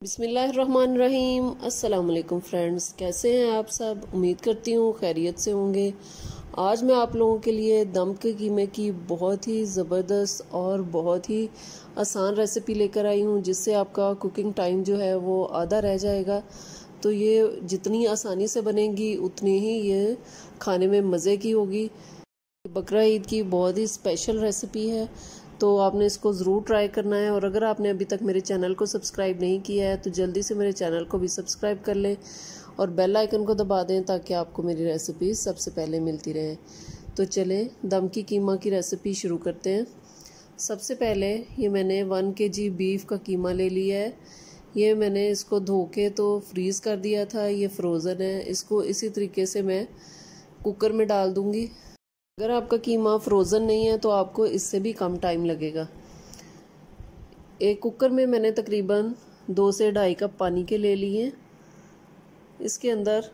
बिस्मिल्लाहिर्रहमानिर्रहीम। अस्सलाम वालेकुम फ्रेंड्स, कैसे हैं आप सब। उम्मीद करती हूँ खैरियत से होंगे। आज मैं आप लोगों के लिए दम के कीमे की बहुत ही ज़बरदस्त और बहुत ही आसान रेसिपी लेकर आई हूँ, जिससे आपका कुकिंग टाइम जो है वो आधा रह जाएगा। तो ये जितनी आसानी से बनेगी उतनी ही ये खाने में मज़े की होगी। बकरा ईद की बहुत ही स्पेशल रेसिपी है, तो आपने इसको ज़रूर ट्राई करना है। और अगर आपने अभी तक मेरे चैनल को सब्सक्राइब नहीं किया है तो जल्दी से मेरे चैनल को भी सब्सक्राइब कर लें और बेल आइकन को दबा दें ताकि आपको मेरी रेसिपी सबसे पहले मिलती रहे। तो चलें दम की कीमा की रेसिपी शुरू करते हैं। सबसे पहले ये मैंने 1 kg बीफ का कीमा ले लिया है। ये मैंने इसको धो के तो फ्रीज़ कर दिया था, ये फ्रोज़न है। इसको इसी तरीके से मैं कुकर में डाल दूँगी। अगर आपका कीमा फ्रोज़न नहीं है तो आपको इससे भी कम टाइम लगेगा। एक कुकर में मैंने तकरीबन 2 से 2.5 कप पानी के ले लिए। इसके अंदर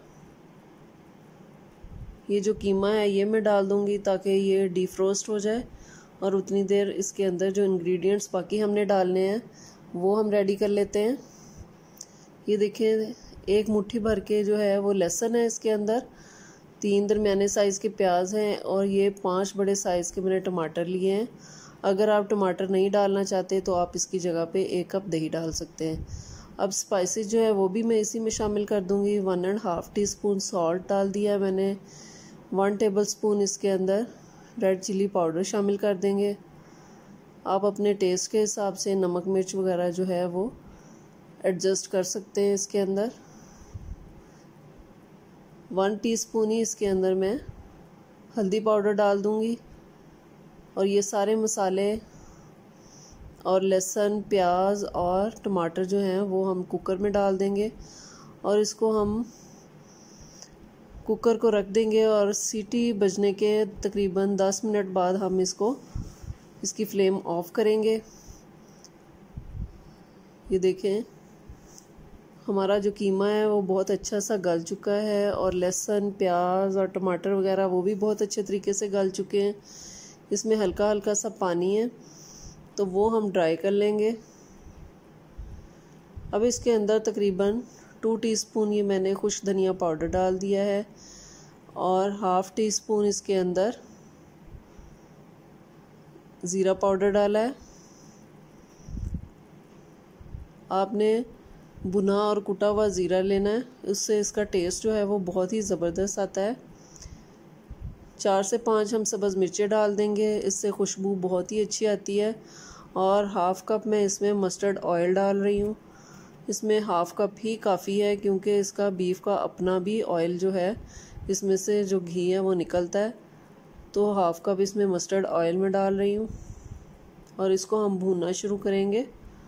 ये जो कीमा है ये मैं डाल दूंगी ताकि ये डीफ्रोस्ट हो जाए, और उतनी देर इसके अंदर जो इंग्रेडिएंट्स बाकी हमने डालने हैं वो हम रेडी कर लेते हैं। ये देखिए, एक मुट्ठी भर के जो है वो लहसुन है इसके अंदर, 3 दरमियाने साइज़ के प्याज हैं, और ये 5 बड़े साइज़ के मैंने टमाटर लिए हैं। अगर आप टमाटर नहीं डालना चाहते तो आप इसकी जगह पे 1 कप दही डाल सकते हैं। अब स्पाइसेस जो है वो भी मैं इसी में शामिल कर दूंगी। 1.5 टीस्पून सॉल्ट डाल दिया मैंने। 1 टेबलस्पून इसके अंदर रेड चिली पाउडर शामिल कर देंगे। आप अपने टेस्ट के हिसाब से नमक मिर्च वगैरह जो है वो एडजस्ट कर सकते हैं इसके अंदर। 1 टीस्पून ही इसके अंदर मैं हल्दी पाउडर डाल दूंगी। और ये सारे मसाले और लहसुन, प्याज और टमाटर जो हैं वो हम कुकर में डाल देंगे, और इसको हम कुकर को रख देंगे। और सीटी बजने के तकरीबन 10 मिनट बाद हम इसकी फ्लेम ऑफ करेंगे। ये देखें, हमारा जो कीमा है वो बहुत अच्छा सा गल चुका है, और लहसुन, प्याज और टमाटर वगैरह वो भी बहुत अच्छे तरीके से गल चुके हैं। इसमें हल्का हल्का सा पानी है तो वो हम ड्राई कर लेंगे। अब इसके अंदर तकरीबन 2 टीस्पून ये मैंने खुश्क धनिया पाउडर डाल दिया है, और 1/2 टीस्पून इसके अंदर ज़ीरा पाउडर डाला है। आपने भुना और कुटा हुआ ज़ीरा लेना है, उससे इसका टेस्ट जो है वो बहुत ही ज़बरदस्त आता है। 4 से 5 हम सब्ज़ मिर्चें डाल देंगे, इससे खुशबू बहुत ही अच्छी आती है। और 1/2 कप मैं इसमें मस्टर्ड ऑयल डाल रही हूँ। इसमें 1/2 कप ही काफ़ी है, क्योंकि इसका बीफ का अपना भी ऑयल जो है, इसमें से जो घी है वो निकलता है। तो 1/2 कप इसमें मस्टर्ड ऑयल में डाल रही हूँ, और इसको हम भूनना शुरू करेंगे।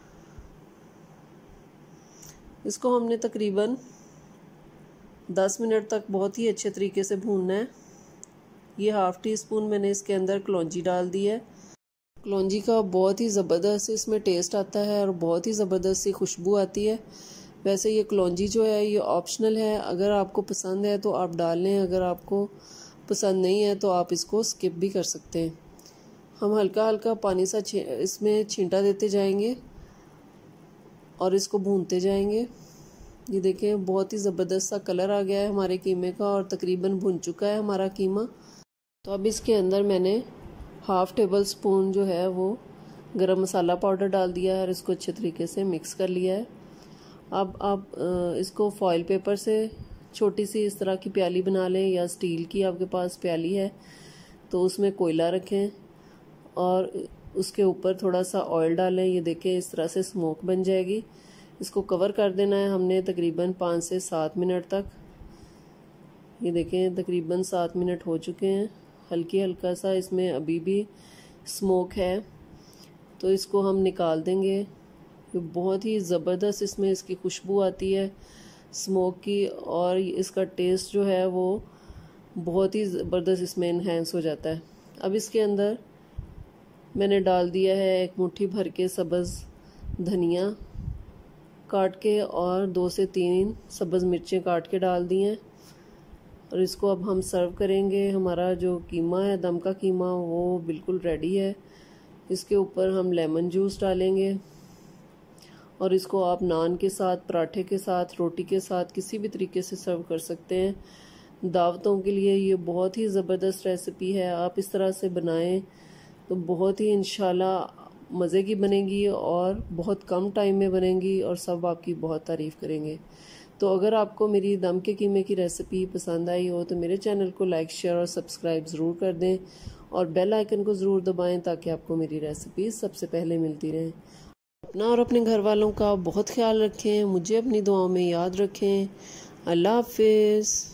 इसको हमने तकरीबन 10 मिनट तक बहुत ही अच्छे तरीके से भूनना है। ये 1/2 टीस्पून मैंने इसके अंदर कलौंजी डाल दी है। कलौंजी का बहुत ही ज़बरदस्त इसमें टेस्ट आता है और बहुत ही ज़बरदस्त सी खुशबू आती है। वैसे ये कलौंजी जो है ये ऑप्शनल है, अगर आपको पसंद है तो आप डाल लें, अगर आपको पसंद नहीं है तो आप इसको स्किप भी कर सकते हैं। हम हल्का हल्का पानी सा इसमें छींटा देते जाएंगे और इसको भूनते जाएंगे। ये देखें, बहुत ही ज़बरदस्त सा कलर आ गया है हमारे कीमे का, और तकरीबन भुन चुका है हमारा कीमा। तो अब इसके अंदर मैंने 1/2 टेबलस्पून जो है वो गरम मसाला पाउडर डाल दिया है, और इसको अच्छे तरीके से मिक्स कर लिया है। अब आप इसको फॉइल पेपर से छोटी सी इस तरह की प्याली बना लें, या स्टील की आपके पास प्याली है तो उसमें कोयला रखें और उसके ऊपर थोड़ा सा ऑयल डालें। ये देखें, इस तरह से स्मोक बन जाएगी। इसको कवर कर देना है हमने तकरीबन 5 से 7 मिनट तक। ये देखें, तकरीबन 7 मिनट हो चुके हैं। हल्का सा इसमें अभी भी स्मोक है, तो इसको हम निकाल देंगे। ये बहुत ही ज़बरदस्त इसमें इसकी खुशबू आती है स्मोक की, और इसका टेस्ट जो है वो बहुत ही ज़बरदस्त इसमें इन्हेंस हो जाता है। अब इसके अंदर मैंने डाल दिया है 1 मुट्ठी भर के सब्ज़ धनिया काट के, और 2 से 3 सब्ज़ मिर्चें काट के डाल दी हैं। और इसको अब हम सर्व करेंगे। हमारा जो कीमा है, दम का कीमा, वो बिल्कुल रेडी है। इसके ऊपर हम लेमन जूस डालेंगे, और इसको आप नान के साथ, पराठे के साथ, रोटी के साथ किसी भी तरीके से सर्व कर सकते हैं। दावतों के लिए ये बहुत ही ज़बरदस्त रेसिपी है। आप इस तरह से बनाएं तो बहुत ही इंशाल्लाह मज़े की बनेगी और बहुत कम टाइम में बनेगी और सब आपकी बहुत तारीफ़ करेंगे। तो अगर आपको मेरी दम के कीमे की रेसिपी पसंद आई हो तो मेरे चैनल को लाइक, शेयर और सब्सक्राइब ज़रूर कर दें और बेल आइकन को ज़रूर दबाएं ताकि आपको मेरी रेसिपी सबसे पहले मिलती रहें। अपना और अपने घर वालों का बहुत ख्याल रखें। मुझे अपनी दुआओं में याद रखें। अल्लाह हाफिज़।